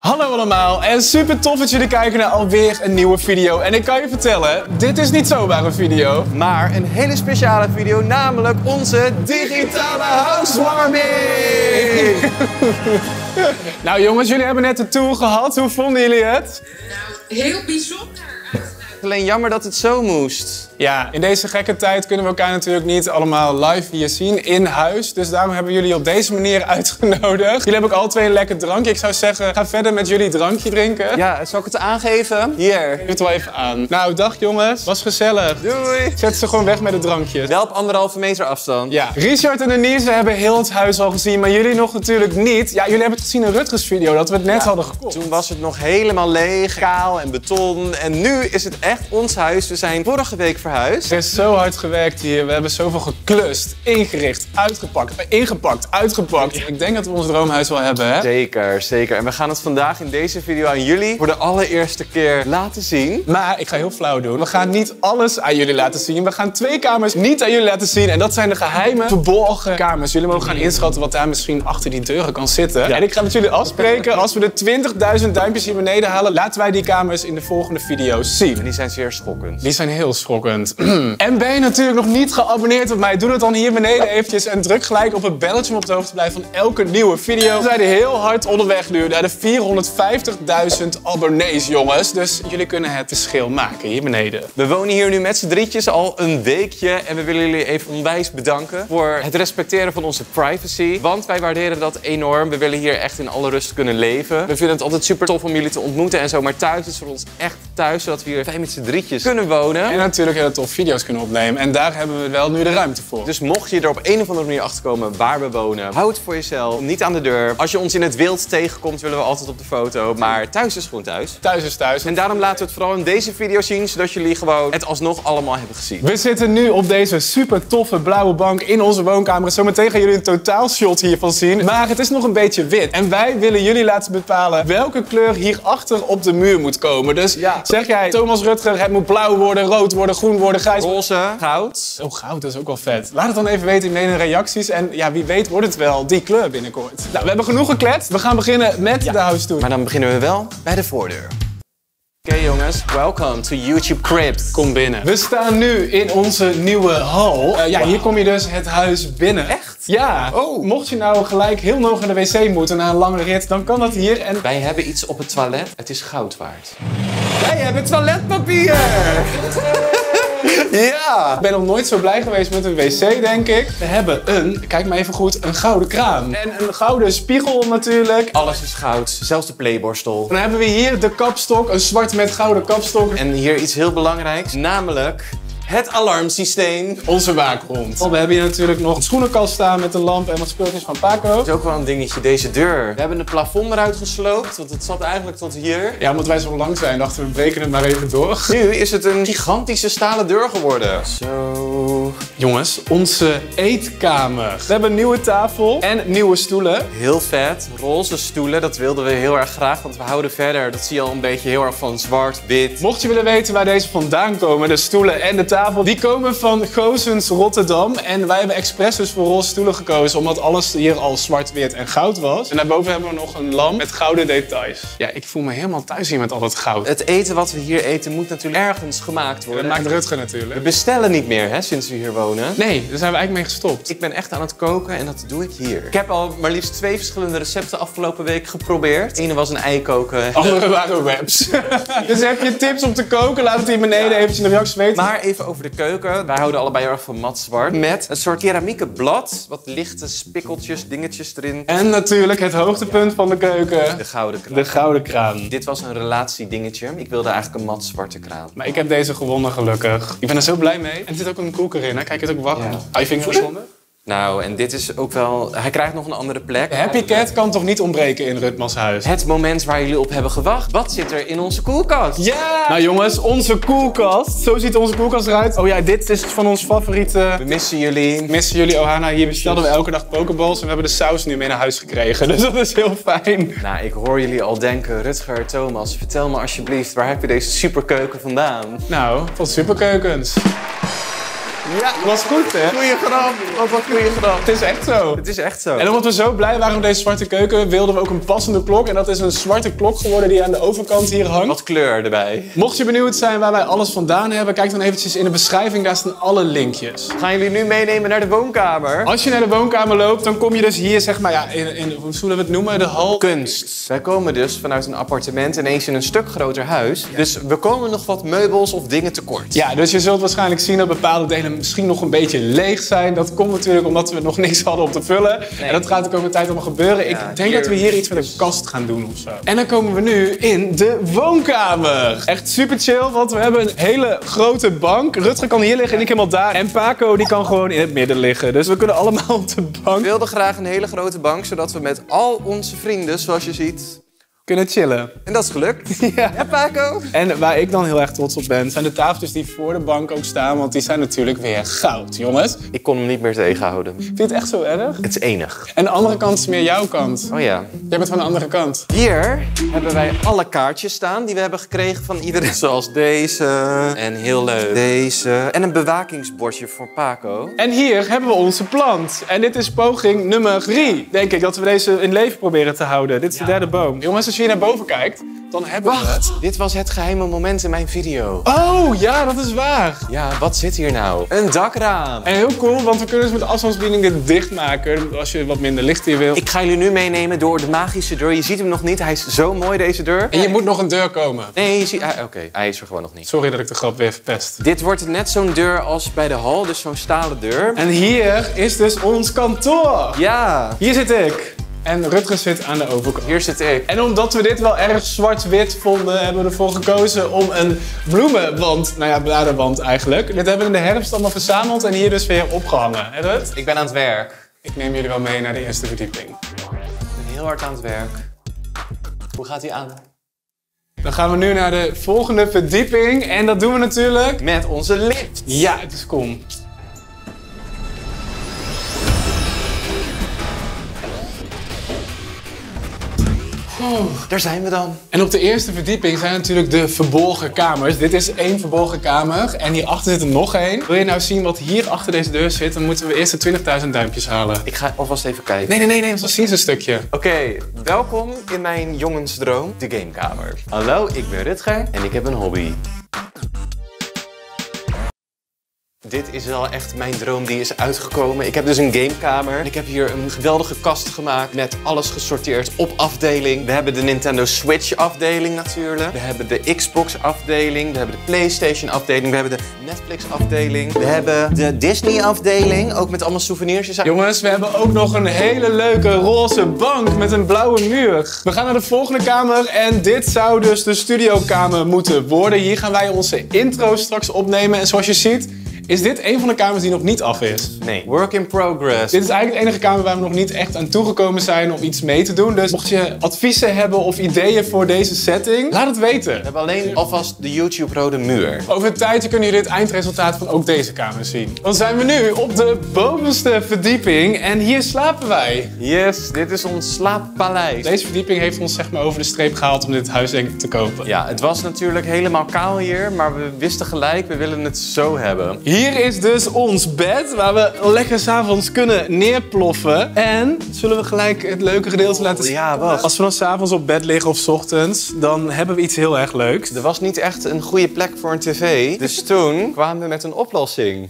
Hallo allemaal en super tof dat jullie kijken naar alweer een nieuwe video. En ik kan je vertellen, dit is niet zomaar een video, maar een hele speciale video, namelijk onze digitale housewarming! Nou jongens, jullie hebben net de tour gehad. Hoe vonden jullie het? Nou, heel bijzonder. Alleen jammer dat het zo moest. Ja, in deze gekke tijd kunnen we elkaar natuurlijk niet allemaal live hier zien in huis. Dus daarom hebben we jullie op deze manier uitgenodigd. Jullie hebben ook al twee een lekker drankje. Ik zou zeggen, ga verder met jullie drankje drinken. Ja, zal ik het aangeven? Hier. Geef het wel even aan. Nou, dag jongens. Was gezellig. Doei. Zet ze gewoon weg met de drankjes. Wel op 1,5 meter afstand. Ja. Richard en Denise hebben heel het huis al gezien, maar jullie nog natuurlijk niet. Ja, jullie hebben het gezien in Rutgers video, dat we het net hadden gekocht. Toen was het nog helemaal leeg, kaal en beton. En nu is het echt ons huis. We zijn vorige week verhuisd. Er is zo hard gewerkt hier. We hebben zoveel geklust, ingericht, ingepakt, uitgepakt. Ik denk dat we ons droomhuis wel hebben, hè? Zeker, zeker. En we gaan het vandaag in deze video aan jullie voor de allereerste keer laten zien. Maar ik ga heel flauw doen. We gaan niet alles aan jullie laten zien. We gaan 2 kamers niet aan jullie laten zien. En dat zijn de geheime, verborgen kamers. Jullie mogen gaan inschatten wat daar misschien achter die deuren kan zitten. Ja. En ik ga met jullie afspreken, als we de 20.000 duimpjes hier beneden halen, laten wij die kamers in de volgende video's zien. En die zijn zeer schokkend. Die zijn heel schokkend. En ben je natuurlijk nog niet geabonneerd op mij, doe dat dan hier beneden eventjes en druk gelijk op het belletje om op de hoogte te blijven van elke nieuwe video. We zijn heel hard onderweg nu naar de 450.000 abonnees, jongens. Dus jullie kunnen het verschil maken hier beneden. We wonen hier nu met z'n drietjes al een weekje en we willen jullie even onwijs bedanken voor het respecteren van onze privacy. Want wij waarderen dat enorm. We willen hier echt in alle rust kunnen leven. We vinden het altijd super tof om jullie te ontmoeten en zo, maar thuis is voor ons echt thuis, zodat we hier fijn met z'n drietjes kunnen wonen. En natuurlijk hele tof video's kunnen opnemen. En daar hebben we wel nu de ruimte voor. Dus mocht je er op een of andere manier achter komen waar we wonen, hou het voor jezelf, niet aan de deur. Als je ons in het wild tegenkomt, willen we altijd op de foto. Maar thuis is gewoon thuis. Thuis is thuis. En daarom laten we het vooral in deze video zien, zodat jullie gewoon het alsnog allemaal hebben gezien. We zitten nu op deze super toffe blauwe bank in onze woonkamer. Zometeen gaan jullie een totaalshot hiervan zien. Maar het is nog een beetje wit. En wij willen jullie laten bepalen welke kleur hierachter op de muur moet komen. Dus zeg jij, Thomas Rutger, het moet blauw worden, rood worden, groen worden, grijs worden. Roze, goud. Oh, goud, dat is ook wel vet. Laat het dan even weten in de reacties. En ja, wie weet wordt het wel die kleur binnenkort. Nou, we hebben genoeg gekletst. We gaan beginnen met de house tour. Maar dan beginnen we wel bij de voordeur. Oké jongens, welcome to YouTube Cribs. Kom binnen. We staan nu in onze nieuwe hal. Hier kom je dus het huis binnen. Echt? Ja. Oh. Mocht je nou gelijk heel nog naar de wc moeten na een lange rit, dan kan dat hier. En wij hebben iets op het toilet. Het is goud waard. Wij hebben toiletpapier! Ja! Ik ben nog nooit zo blij geweest met een wc, denk ik. We hebben kijk maar even goed, een gouden kraan. En een gouden spiegel natuurlijk. Alles is goud, zelfs de playborstel. Dan hebben we hier de kapstok, een zwart met gouden kapstok. En hier iets heel belangrijks, namelijk het alarmsysteem. Onze waakhond. We hebben hier natuurlijk nog een schoenenkast staan met een lamp en wat speeltjes van Paco. Dat is ook wel een dingetje, deze deur. We hebben het plafond eruit gesloopt, want het zat eigenlijk tot hier. Ja, omdat wij zo lang zijn, dachten we breken het maar even door. Nu is het een gigantische stalen deur geworden. Zo. Jongens, onze eetkamer. We hebben een nieuwe tafel en nieuwe stoelen. Heel vet. Roze stoelen, dat wilden we heel erg graag, want we houden verder. Dat zie je al een beetje heel erg van zwart, wit. Mocht je willen weten waar deze vandaan komen, de stoelen en de tafel, die komen van Goosens Rotterdam. En wij hebben expres dus voor roze stoelen gekozen, omdat alles hier al zwart, wit en goud was. En daarboven hebben we nog een lamp met gouden details. Ja, ik voel me helemaal thuis hier met al dat goud. Het eten wat we hier eten moet natuurlijk ergens gemaakt worden. Dat maakt Rutger natuurlijk. We bestellen niet meer, hè, sinds we hier wonen. Nee, daar zijn we eigenlijk mee gestopt. Ik ben echt aan het koken en dat doe ik hier. Ik heb al maar liefst 2 verschillende recepten afgelopen week geprobeerd. Ene was een ei koken. Andere waren webs. Dus heb je tips om te koken? Laat het hier beneden eventjes in de reacties weten. Maar even over de keuken. Wij houden allebei heel erg van matzwart. Met een soort keramieke blad. Wat lichte spikkeltjes, dingetjes erin. En natuurlijk het hoogtepunt van de keuken. De gouden kraan. De gouden kraan. Dit was een relatiedingetje. Ik wilde eigenlijk een matzwarte kraan. Maar ik heb deze gewonnen gelukkig. Ik ben er zo blij mee. En er zit ook een koeker in, hè? Kijk, het is ook warm. Ja. Hou je vinger geschonden? Nou, en dit is ook wel... Hij krijgt nog een andere plek. De Happy Cat kan toch niet ontbreken in Rutmans huis? Het moment waar jullie op hebben gewacht. Wat zit er in onze koelkast? Ja! Nou jongens, onze koelkast. Zo ziet onze koelkast eruit. Oh ja, dit is van ons favoriete... We missen jullie. Missen jullie Ohana. Hier bestelden we elke dag pokeballs. En we hebben de saus nu mee naar huis gekregen. Dus dat is heel fijn. Nou, ik hoor jullie al denken. Rutger, Thomas, vertel me alsjeblieft. Waar heb je deze superkeuken vandaan? Nou, van Superkeukens. Ja, Dat was goed, hè? goeie grap. Wat een goeie grap. Het is echt zo. Het is echt zo. En omdat we zo blij waren met deze zwarte keuken, wilden we ook een passende klok. En dat is een zwarte klok geworden die aan de overkant hier hangt. Wat kleur erbij. Mocht je benieuwd zijn waar wij alles vandaan hebben, kijk dan eventjes in de beschrijving, daar staan alle linkjes. Gaan jullie nu meenemen naar de woonkamer? Als je naar de woonkamer loopt, dan kom je dus hier, zeg maar, ja, hoe zullen we het noemen? De hal. Kunst. Wij komen dus vanuit een appartement ineens in een stuk groter huis. Dus we komen nog wat meubels of dingen tekort. Ja, dus je zult waarschijnlijk zien dat bepaalde delen misschien nog een beetje leeg zijn. Dat komt natuurlijk omdat we nog niks hadden om te vullen. En dat gaat de komende tijd allemaal gebeuren. Ik denk dat we hier iets met een kast gaan doen of zo. En dan komen we nu in de woonkamer. Echt super chill, want we hebben een hele grote bank. Rutger kan hier liggen en ik helemaal daar. En Paco die kan gewoon in het midden liggen. Dus we kunnen allemaal op de bank. We wilden graag een hele grote bank, zodat we met al onze vrienden, zoals je ziet, kunnen chillen. en dat is gelukt. Ja. Ja, Paco? En waar ik dan heel erg trots op ben, zijn de tafeltjes die voor de bank ook staan. Want die zijn natuurlijk weer goud, jongens. Ik kon hem niet meer tegenhouden. Vind je het echt zo erg? Het is enig. En de andere kant is meer jouw kant. Oh ja. Jij bent van de andere kant. Hier hebben wij alle kaartjes staan die we hebben gekregen van iedereen. Zoals deze. En heel leuk. Deze. En een bewakingsbordje voor Paco. En hier hebben we onze plant. En dit is poging nummer 3, denk ik, dat we deze in leven proberen te houden. Dit is de derde boom. Jongens, als je hier naar boven kijkt, dan hebben we het. Dit was het geheime moment in mijn video. Oh, ja, dat is waar. Ja, wat zit hier nou? Een dakraam. En heel cool, want we kunnen dus met de afstandsbediening dit dichtmaken. Als je wat minder licht hier wil. Ik ga jullie nu meenemen door de magische deur. Je ziet hem nog niet. Hij is zo mooi, deze deur. En je moet nog een deur komen. Nee, je ziet... Oké, hij is er gewoon nog niet. Sorry dat ik de grap weer verpest. Dit wordt net zo'n deur als bij de hal, dus zo'n stalen deur. En hier is dus ons kantoor. Ja, Hier zit ik. En Rutger zit aan de overkant. hier zit ik. En omdat we dit wel erg zwart-wit vonden, hebben we ervoor gekozen om een bloemenwand, nou ja, bladerwand eigenlijk. Dit hebben we in de herfst allemaal verzameld en hier dus weer opgehangen. Hè, Rut? Ik ben aan het werk. Ik neem jullie wel mee naar de eerste verdieping. Ik ben heel hard aan het werk. Hoe gaat hij aan? Dan gaan we nu naar de volgende verdieping en dat doen we natuurlijk... Met onze lift. Ja, het is kom. Daar zijn we dan. En op de eerste verdieping zijn natuurlijk de verborgen kamers. Dit is één verborgen kamer en hierachter zit er nog één. Wil je nou zien wat hier achter deze deur zit, dan moeten we eerst de 20.000 duimpjes halen. Ik ga alvast even kijken. Nee, want dan zien ze een stukje. Oké, welkom in mijn jongensdroom, de gamekamer. Hallo, ik ben Rutger en ik heb een hobby. Dit is wel echt mijn droom die is uitgekomen. Ik heb dus een gamekamer. En ik heb hier een geweldige kast gemaakt met alles gesorteerd op afdeling. We hebben de Nintendo Switch afdeling natuurlijk. We hebben de Xbox afdeling. We hebben de PlayStation afdeling. We hebben de Netflix afdeling. We hebben de Disney afdeling. Ook met allemaal souvenirs. Jongens, we hebben ook nog een hele leuke roze bank met een blauwe muur. We gaan naar de volgende kamer en dit zou dus de studiokamer moeten worden. Hier gaan wij onze intro straks opnemen. En zoals je ziet, is dit een van de kamers die nog niet af is. Nee, work in progress. Dit is eigenlijk de enige kamer waar we nog niet echt aan toegekomen zijn om iets mee te doen. Dus mocht je adviezen hebben of ideeën voor deze setting, laat het weten. We hebben alleen alvast de YouTube rode muur. Over een tijdje kunnen jullie het eindresultaat van ook deze kamer zien. Dan zijn we nu op de bovenste verdieping en hier slapen wij. Yes, dit is ons slaappaleis. Deze verdieping heeft ons zeg maar over de streep gehaald om dit huis denk ik te kopen. Ja, het was natuurlijk helemaal kaal hier, maar we wisten gelijk, we willen het zo hebben. Hier is dus ons bed, waar we lekker 's avonds kunnen neerploffen. En zullen we gelijk het leuke gedeelte laten zien? Ja, wat? Als we dan 's avonds op bed liggen of 's ochtends, dan hebben we iets heel erg leuks. Er was niet echt een goede plek voor een tv, dus toen kwamen we met een oplossing.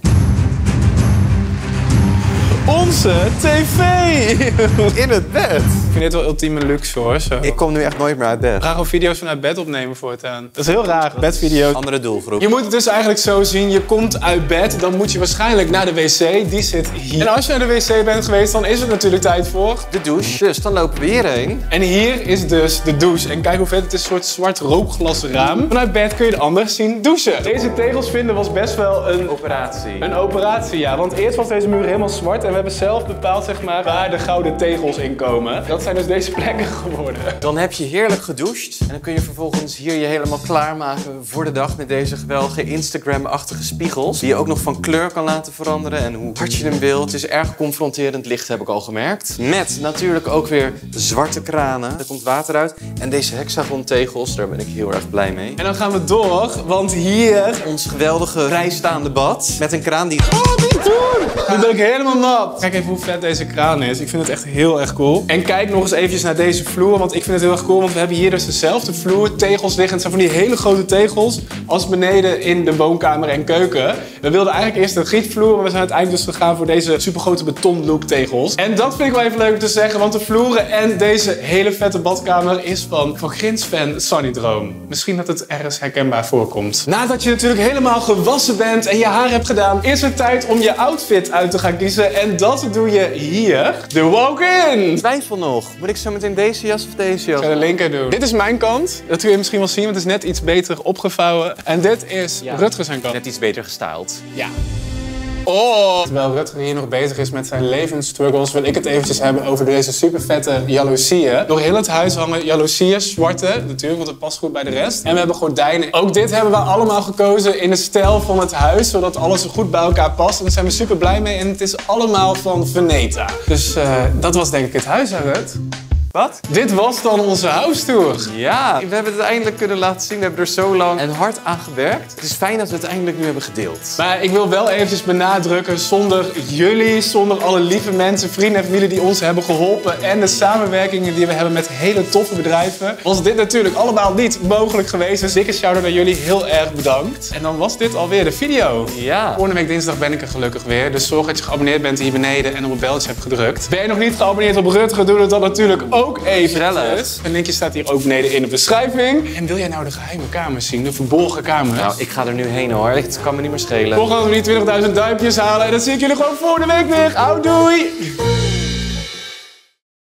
Onze tv! In het bed. Ik vind dit wel ultieme luxe hoor. Zo. Ik kom nu echt nooit meer uit bed. ga gewoon video's vanuit bed opnemen voortaan. Dat is heel raar, bedvideo's. Andere doelgroep. Je moet het dus eigenlijk zo zien, je komt uit bed, dan moet je waarschijnlijk naar de wc, die zit hier. En als je naar de wc bent geweest, dan is het natuurlijk tijd voor De douche. Dus dan lopen we hierheen. En hier is dus de douche. En kijk hoe vet, het is een soort zwart rookglasraam. Vanuit bed kun je er anders zien douchen. Deze tegels vinden was best wel een operatie, ja. Want eerst was deze muur helemaal zwart en we hebben zelf bepaald zeg maar, waar de gouden tegels in komen. Dat zijn dus deze plekken geworden. Dan heb je heerlijk gedoucht. En dan kun je vervolgens hier je helemaal klaarmaken voor de dag met deze geweldige Instagram-achtige spiegels. Die je ook nog van kleur kan laten veranderen en hoe hard je hem wilt. Het is erg confronterend licht, heb ik al gemerkt. Met natuurlijk ook weer zwarte kranen. Er komt water uit. En deze hexagon tegels, daar ben ik heel erg blij mee. En dan gaan we door, want hier... Ons geweldige vrijstaande bad. Met een kraan die... Oh, niet doen! Nu ben ik helemaal nat. Kijk even hoe vet deze kraan is. Ik vind het echt heel erg cool. En kijk nog eens eventjes naar deze vloer, want ik vind het heel erg cool. Want we hebben hier dus dezelfde vloer, tegels liggen. Het zijn van die hele grote tegels als beneden in de woonkamer en keuken. We wilden eigenlijk eerst een gietvloer, maar we zijn uiteindelijk dus gegaan voor deze supergrote betonlook tegels. En dat vind ik wel even leuk om te zeggen, want de vloeren en deze hele vette badkamer is van Grins-fan Sunny Droom. Misschien dat het ergens herkenbaar voorkomt. Nadat je natuurlijk helemaal gewassen bent en je haar hebt gedaan, is het tijd om je outfit uit te gaan kiezen. En dat doe je hier. De walk-in! Twijfel nog. Moet ik zo meteen deze jas of deze jas? Ik ga de linker doen. Dit is mijn kant. Dat kun je misschien wel zien, want het is net iets beter opgevouwen. En dit is Rutger zijn kant. Net iets beter gestyled. Ja. Oh! Terwijl Rutger hier nog bezig is met zijn levensstruggles, wil ik het eventjes hebben over deze super vette jaloezieën. Door heel het huis hangen jaloezieën, zwarte, natuurlijk, want het past goed bij de rest. En we hebben gordijnen. Ook dit hebben we allemaal gekozen in de stijl van het huis, zodat alles zo goed bij elkaar past. En daar zijn we super blij mee en het is allemaal van Veneta. Dus dat was denk ik het huis, hè, Rut? Wat? Dit was dan onze house tour. Ja, we hebben het eindelijk kunnen laten zien. We hebben er zo lang en hard aan gewerkt. Het is fijn dat we het eindelijk nu hebben gedeeld. Maar ik wil wel eventjes benadrukken, zonder jullie, zonder alle lieve mensen, vrienden en familie die ons hebben geholpen en de samenwerkingen die we hebben met hele toffe bedrijven, was dit natuurlijk allemaal niet mogelijk geweest. Dus dikke shout-out naar jullie, heel erg bedankt. En dan was dit alweer de video. Ja. Volgende week dinsdag ben ik er gelukkig weer. Dus zorg dat je geabonneerd bent hier beneden en op het belletje hebt gedrukt. Ben je nog niet geabonneerd op Rutger, doe het dan natuurlijk ook even. Een linkje staat hier ook beneden in de beschrijving. En wil jij nou de geheime kamers zien, de verborgen kamers? Nou, ik ga er nu heen hoor. Het kan me niet meer schelen. Volgende we die 20.000 duimpjes halen. En dan zie ik jullie gewoon volgende week weer. Doei!